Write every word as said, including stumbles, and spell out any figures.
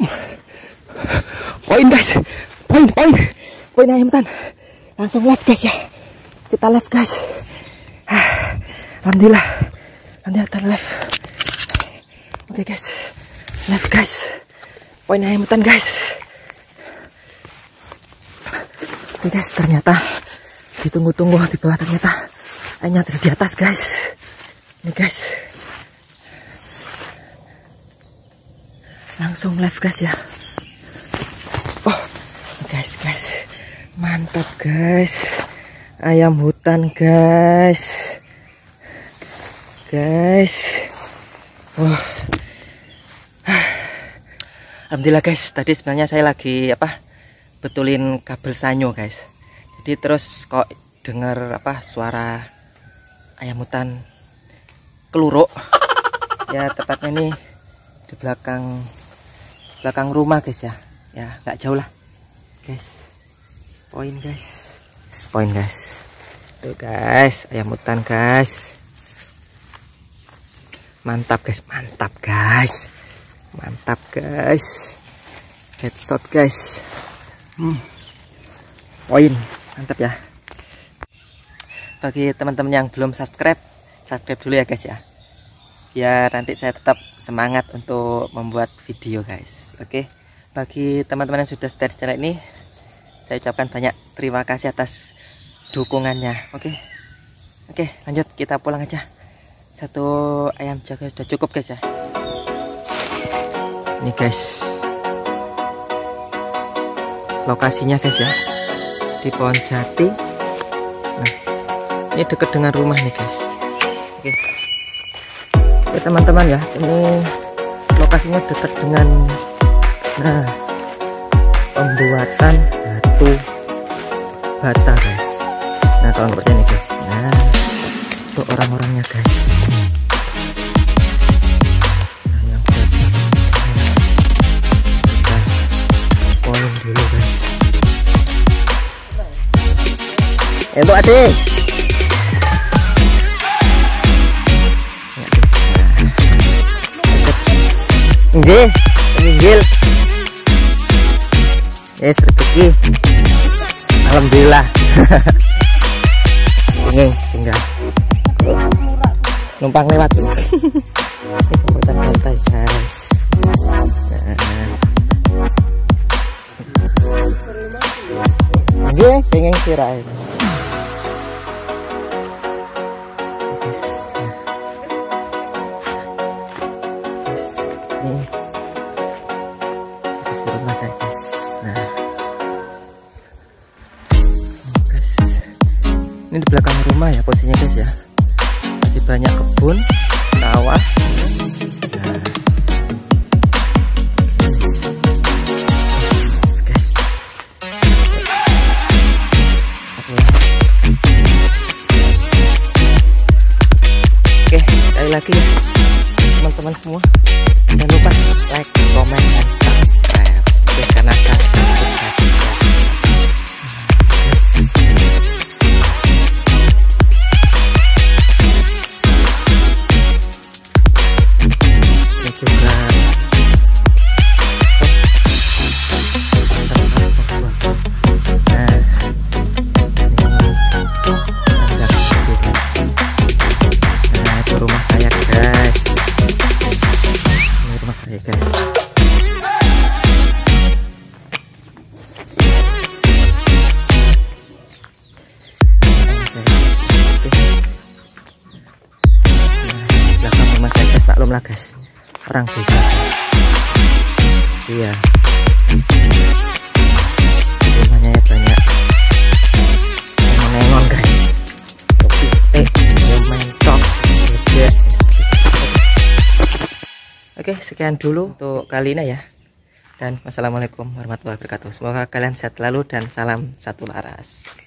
Poin guys, poin, poin, poin ayam hutan. Langsung live guys ya. Kita live guys. Alhamdulillah, nanti akan live. Oke guys, live guys. Poin ayam hutan guys. Oke guys, ternyata ditunggu-tunggu di bawah ternyata ayamnya ada di atas guys. Ini guys. Langsung live guys ya. Oh guys guys, mantap guys, ayam hutan guys, guys. Wah, alhamdulillah guys. Tadi sebenarnya saya lagi apa betulin kabel sanyo guys. Jadi terus kok dengar apa suara ayam hutan keluruk. Ya tepatnya nih di belakang belakang rumah guys ya. Ya nggak jauh lah guys. Poin guys, poin guys. Tuh guys, ayam hutan guys. Mantap guys, mantap guys, mantap guys. Headshot guys. Hmm. Poin, mantap ya. Bagi teman-teman yang belum subscribe, subscribe dulu ya guys ya. Biar nanti saya tetap semangat untuk membuat video guys. Oke. Bagi teman-teman yang sudah setia di channel ini, saya ucapkan banyak terima kasih atas dukungannya. Oke, oke, lanjut kita pulang aja. Satu ayam jaga sudah cukup guys ya. Ini guys, lokasinya guys ya, di pohon jati. Nah, ini dekat dengan rumah nih guys. Oke, oke teman-teman ya, ini lokasinya dekat dengan nah pembuatan batu bata guys. Nah kalau nggak percaya nih guys, nah itu orang-orangnya guys. Nah yang kita poin dulu guys. Itu adik. Nggih, pinggil. Yes, rezeki. Alhamdulillah. Ini tinggal numpang lewat. Ini pembuatan pantai guys. Nggih, pengen kirain. Ini di belakang rumah ya posisinya guys ya. Masih banyak kebun, sawah. Nah. Oke, sekali lagi ya teman-teman semua, jangan lupa like, comment, dan subscribe. Oke, karena subscribe maklum lah guys, orang desa. Iya, rumahnya ya banyak menengon guys. Tapi eh yang mentok. Oke, sekian dulu untuk kali ini ya. Dan wassalamualaikum warahmatullahi wabarakatuh. Semoga kalian sehat selalu dan salam satu laras.